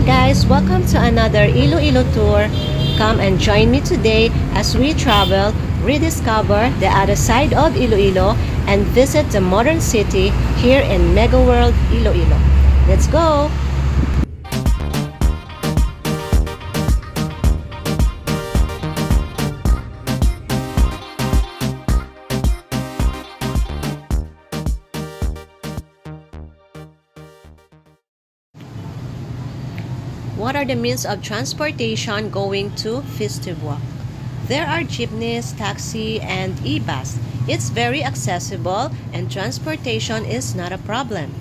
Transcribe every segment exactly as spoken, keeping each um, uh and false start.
guys, welcome to another Iloilo tour. Come and join me today as we travel, rediscover the other side of Iloilo, and visit the modern city here in Mega World Iloilo. Let's go! What are the means of transportation going to Festive Walk? There are jeepneys, taxi, and e-bus. It's very accessible and transportation is not a problem.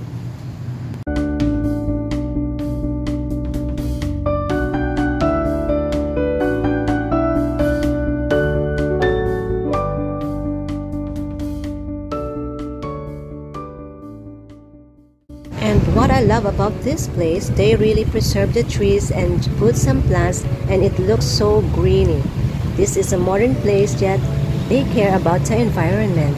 And what I love about this place, they really preserve the trees and put some plants and it looks so greeny. This is a modern place yet they care about the environment.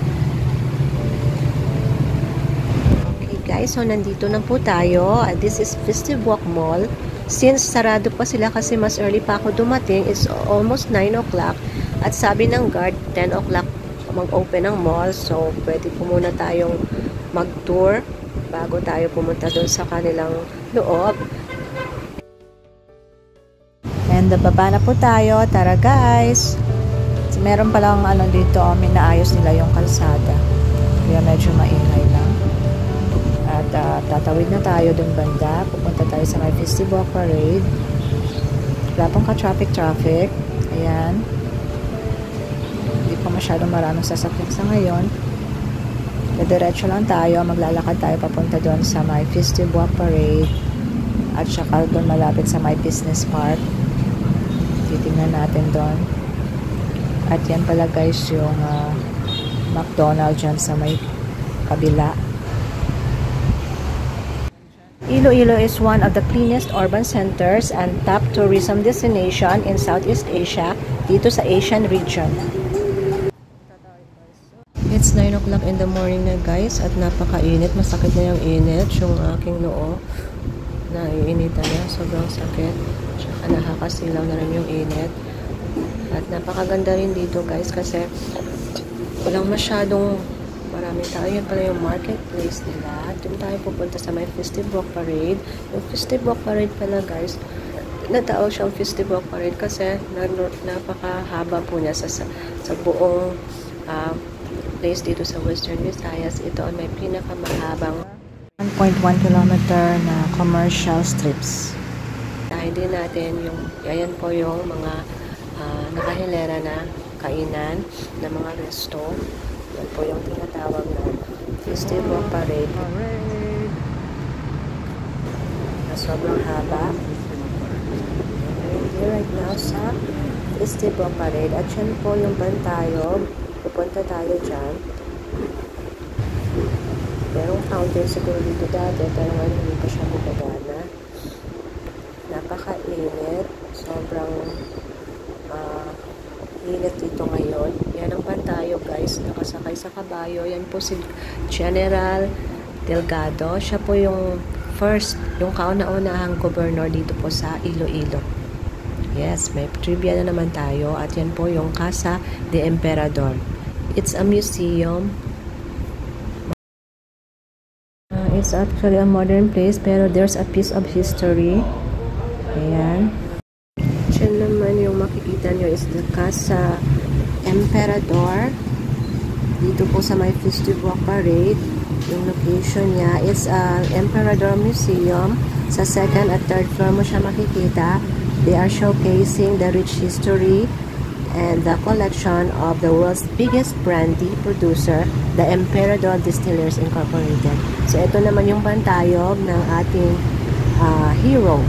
Okay guys, so nandito na po tayo. This is Festive Walk Mall. Since sarado pa sila kasi mas early pa ako dumating, it's almost nine o'clock. At sabi ng guard, ten o'clock mag-open ang mall. So pwede po muna tayong mag-tour bago tayo pumunta doon sa kanilang loob. And bababa na po tayo. Tara guys! So, meron palang ano dito, minaayos nila yung kalsada. Kaya medyo maingay lang. At uh, tatawid na tayo doon banda. Pupunta tayo sa may Festive Walk Parade. Wala pong ka-traffic-traffic. Ayan. Hindi pa masyadong maraming sasakyan sa ngayon. Diretso lang tayo, maglalakad tayo papunta doon sa my Festive Walk Parade at saka doon malapit sa my business park. Titingnan natin doon. At yan pala guys yung uh, McDonald's dyan sa may kabila. Iloilo is one of the cleanest urban centers and top tourism destination in Southeast Asia dito sa Asian region. It's nine o'clock in the morning na guys at napakainit. Masakit na yung init. Yung aking noo naiinitan na. Sobrang sakit. Tsaka nakakasilaw na rin yung init. At napakaganda rin dito guys kasi walang masyadong maraming tao. Yan pala yung marketplace nila. Doon tayo pupunta sa may Festive Walk Parade. Yung Festive Walk Parade pala guys, natawag siyang Festive Walk Parade kasi napakahaba po niya sa, sa, sa buong uh, place dito sa Western Visayas. Ito ay may pinakamahabang one point one kilometer na commercial strips. Dahil din natin yung, ayan po yung mga uh, nakahilera na kainan na mga resto. Yan po yung tinatawag na Festive Walk Parade. Na sobrang haba. Here right now sa Festive Walk Parade. At yan po yung Bantayog. Pupunta tayo dyan. Merong fountain siguro dito dati, pero ngayon hindi pa siya bumagana. Napaka-init. Sobrang uh, init dito ngayon. Yan ang Pantayo guys, nakasakay sa kabayo. Yan po si General Delgado. Siya po yung first, yung kauna-unahang gobernador dito po sa Iloilo. Yes, may trivia na naman tayo. At yan po yung Casa de Emperador. It's a museum. Uh, it's actually a modern place pero there's a piece of history. Ayan. Diyan naman yung makikita nyo is the Casa Emperador. Dito po sa may Festive Walk Parade. Yung location niya is an Emperador Museum. Sa second at third floor mo siya makikita. They are showcasing the rich history and the collection of the world's biggest brandy producer, the Emperador Distillers Incorporated. So, ito naman yung Bantayog ng ating uh, hero.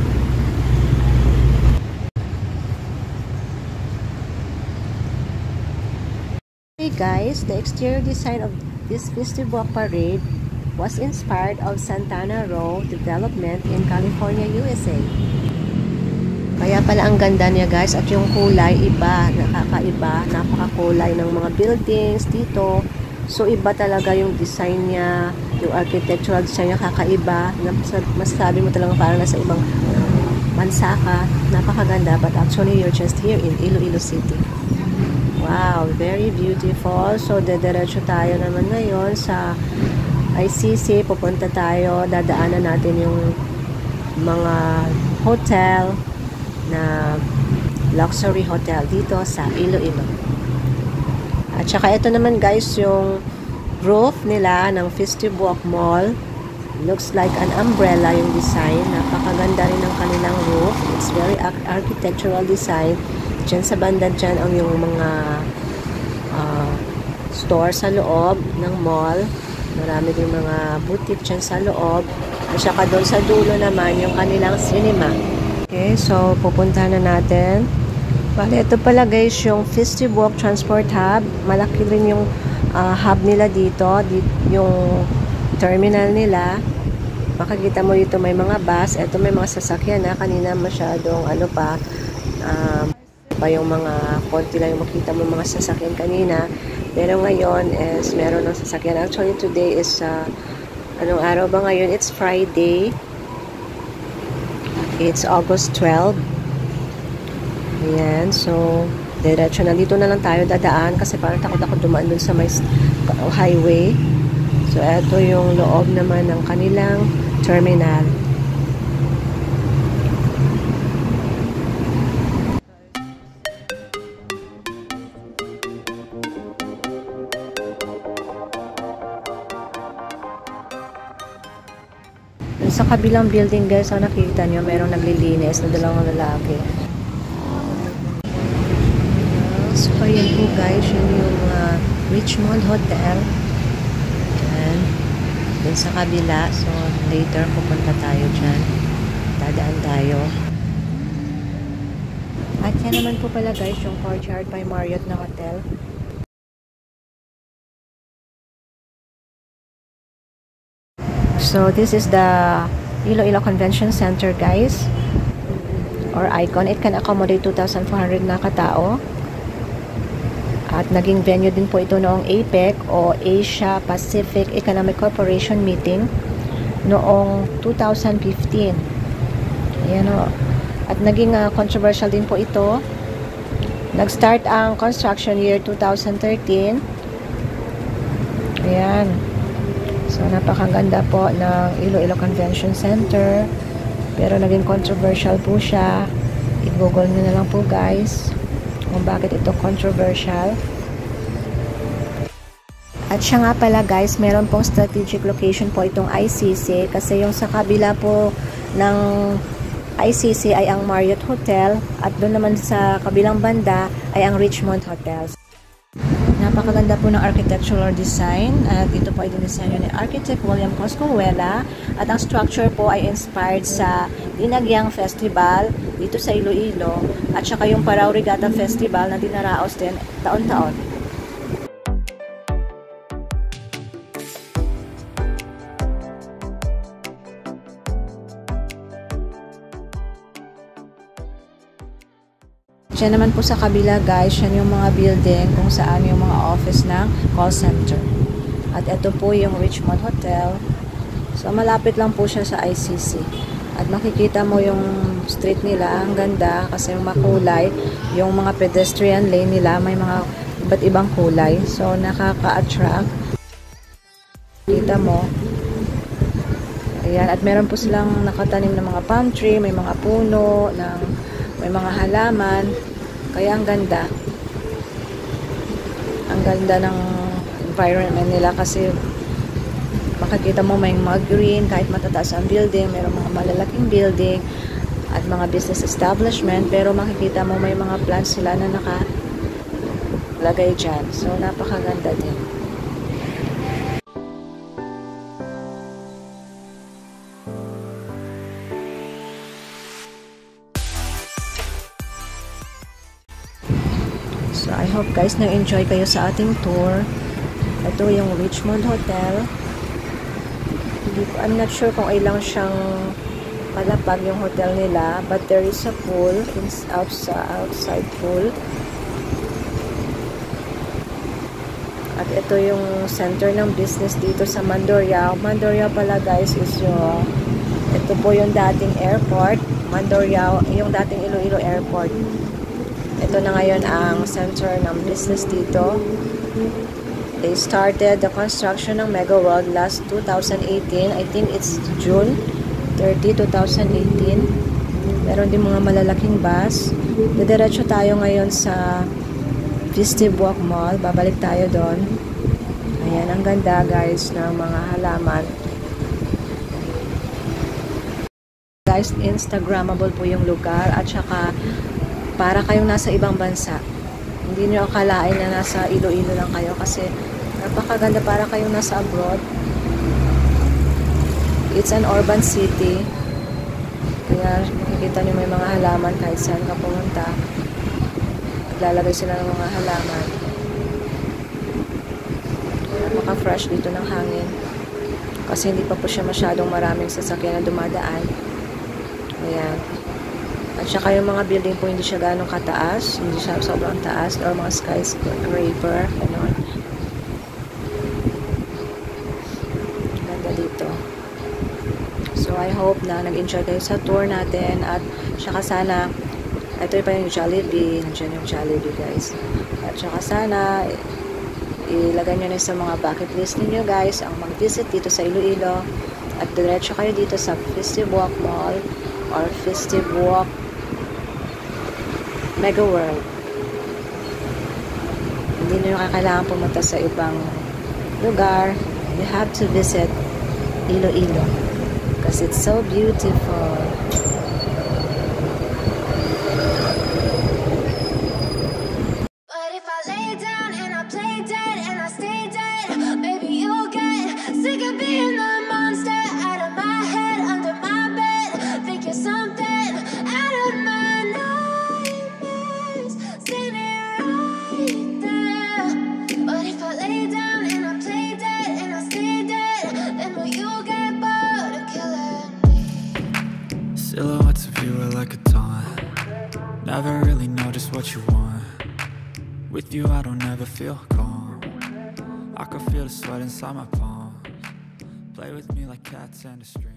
Hey guys, the exterior design of this Festive Walk Parade was inspired of Santana Row development in California, U S A. Kaya pala ang ganda niya guys at yung kulay iba, nakakaiba, napakakulay ng mga buildings dito. So iba talaga yung design niya, yung architectural design niya kakaiba. Masasabi mo talaga parang nasa ibang bansa ka, napakaganda, but actually you're just here in Iloilo City. Wow, very beautiful. So, dediretso tayo naman ngayon sa I C C. Pupunta tayo, dadaanan natin yung mga hotel na luxury hotel dito sa Iloilo. At saka ito naman guys, yung roof nila ng Festibuoc Mall. Looks like an umbrella yung design. Napakaganda rin ng kanilang roof. It's very architectural design. Diyan sa banda dyan ang yung mga uh, store sa loob ng mall. Marami din mga boutique dyan sa loob. At saka doon sa dulo naman yung kanilang cinema. Okay, so pupunta na natin. Bale, ito pala guys yung Festibuoc Transport Hub. Malaki rin yung uh, hub nila dito. Dito yung terminal nila. Makikita mo dito may mga bus. Ito may mga sasakyan na kanina masyadong ano pa. Um, pa yung mga konti lang yung makita mo mga sasakyan kanina, pero ngayon is meron ng sasakyan. Actually today is uh, anong araw ba ngayon? It's Friday, it's August twelfth. Ayan, so diretso na dito na lang tayo dadaan kasi parang takot ako dumaan dun sa may highway. So ito yung loob naman ng kanilang terminal. Sa kabilang building guys, ang nakita nyo, merong naglilinis na dalawang lalaki. So, ayan po guys, yun yung uh, Richmond Hotel. Ayan. Dun sa kabila. So, later pupunta tayo dyan. Dadaan tayo. At yan naman po pala guys, yung Courtyard by Marriott na hotel. So, this is the Iloilo Convention Center, guys. Or Icon. It can accommodate two thousand four hundred na katao. At naging venue din po ito noong APEC o Asia Pacific Economic Corporation meeting noong two thousand fifteen. Ayan o. At naging uh, controversial din po ito. Nag-start ang construction year two thousand thirteen. Ayan. So, napakaganda po ng Iloilo Convention Center. Pero naging controversial po siya. I-google nyo na lang po guys kung bakit ito controversial. At siya nga pala guys, meron pong strategic location po itong I C C. Kasi yung sa kabila po ng I C C ay ang Marriott Hotel. At doon naman sa kabilang banda ay ang Richmond Hotels. Napakaganda po ng architectural design at ito po ay dinisenyo ni Architect William Coscolluela at ang structure po ay inspired sa Dinagyang Festival dito sa Iloilo at saka yung Parao Regatta Festival na dinaraos din taon-taon. Diyan naman po sa kabila guys, yan yung mga building kung saan yung mga office ng call center. At ito po yung Richmond Hotel. So malapit lang po siya sa I C C. At makikita mo yung street nila, ang ganda kasi makulay. Yung mga pedestrian lane nila may mga iba't ibang kulay. So nakaka-attract. Kita mo. Ayan, at meron po silang nakatanim ng mga palm tree, may mga puno, ng, may mga halaman. Kaya ang ganda. Ang ganda ng environment nila kasi makikita mo may mga green, kahit matataas ang building, mayroong mga malalaking building at mga business establishment, pero makikita mo may mga plants sila na nakalagay dyan. So, napakaganda din. So, I hope guys na-enjoy kayo sa ating tour. Ito yung Richmond Hotel. Hindi ko, I'm not sure kung ilang siyang palapag yung hotel nila, but there is a pool, outside, outside pool. At ito yung center ng business dito sa Mandurriao. Mandurriao pala guys is yung Ito po yung dating airport, Mandurriao, yung dating Iloilo Airport. Ito na ngayon ang center ng business dito. They started the construction ng Mega World last two thousand eighteen. I think it's June thirtieth, two thousand eighteen. Meron din mga malalaking bus. Didiretso tayo ngayon sa Festive Walk Mall. Babalik tayo doon. Ayan, ang ganda guys ng mga halaman. Guys, Instagrammable po yung lugar at saka para kayong nasa ibang bansa. Hindi nyo akalain na nasa Iloilo lang kayo kasi napakaganda para kayong nasa abroad. It's an urban city. Kaya makikita nyo may mga halaman kahit saan ka pumunta. Naglalagay sila ng mga halaman. Napaka-fresh dito ng hangin. Kasi hindi pa po siya masyadong maraming sasakyan na dumadaan. Ayan. At saka yung mga building po hindi siya ganong kataas. Hindi siya sobrang taas. Or mga skyscraper. Ganon. Ganda dito. So I hope na nag-enjoy kayo sa tour natin. At saka sana, ito pa yung Jollibee. Nandiyan yung Jollibee guys. At saka sana, ilagay nyo na sa mga bucket list ninyo guys ang mag-visit dito sa Iloilo. At diretso kayo dito sa Festive Walk Mall or Festive Walk Mega World. Hindi nyo kakailangan pumunta sa ibang lugar. You have to visit Iloilo because it's so beautiful. But if I lay down and I play dead and I stay dead, maybe you'll get sick of being the monster out of my head, under my bed. Think you're something out of my nightmares, standing right there. But if I lay down and I play dead and I stay dead, then will you get bored of killing me? Silhouettes of you are like a taunt. Never really know just what you want. With you I don't ever feel calm. I can feel the sweat inside my palms. Play with me like cats and a string.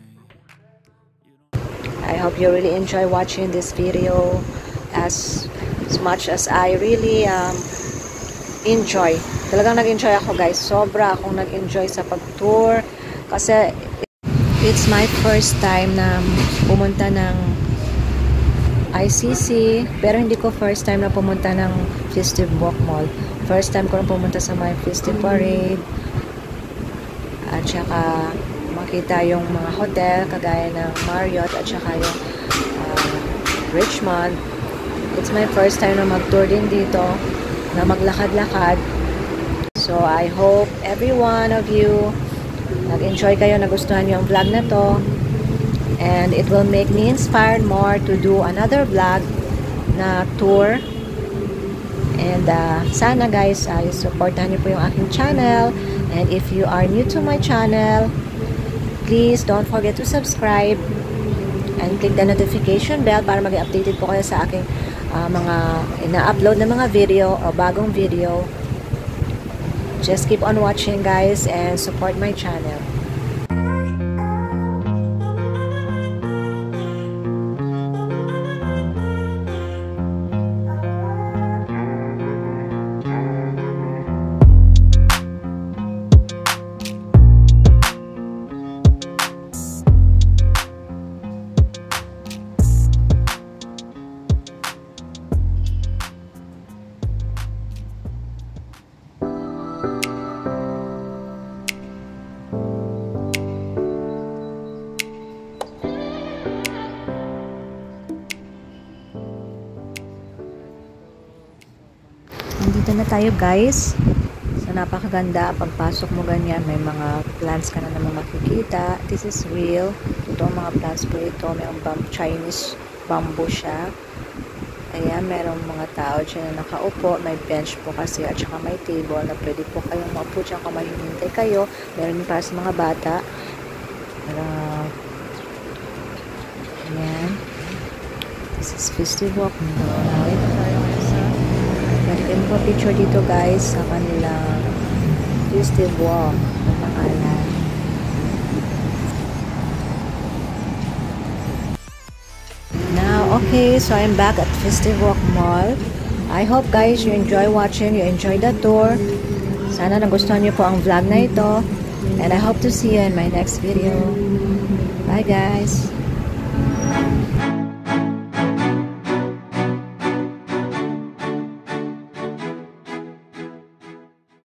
I hope you really enjoy watching this video as, as much as I really um, enjoy. Talagang nag-enjoy ako guys. Sobra akong nag-enjoy sa pag-tour. Kasi it's my first time na pumunta ng I C C. Pero hindi ko first time na pumunta ng Festive Walk Mall. First time ko na pumunta sa my Festive Parade. At saka makita yung mga hotel kagaya ng Marriott at saka yung uh, Richmond. It's my first time na mag-tour din dito, na maglakad-lakad. So I hope every one of you nag-enjoy kayo, nagustuhan yung vlog na to, and it will make me inspired more to do another vlog na tour. And uh, sana guys, uh, supportahan niyo po yung aking channel. And if you are new to my channel, please don't forget to subscribe and click the notification bell para maging updated po kayo sa aking uh, mga ina-upload na mga video o bagong video. Just keep on watching guys and support my channel. Nandito na tayo guys. So napakaganda. Pagpasok mo ganyan, may mga plants ka na naman makikita. This is real. Ito mga plants po ito. May bam Chinese bamboo siya. Ayan, merong mga tao dyan na nakaupo. May bench po kasi at saka may table na pwede po kayong maupo dyan kung may hinintay kayo. Meron din para sa mga bata. Uh, ayan. This is Festive Walk. Nakita tayo sa Pwede mo picture dito guys sa kanilang Festive Walk na pangalan. Okay, so I'm back at Festive Walk Mall. I hope guys you enjoy watching, you enjoy the tour. Sana nagustuhan niyo po ang vlog na ito. And I hope to see you in my next video. Bye guys!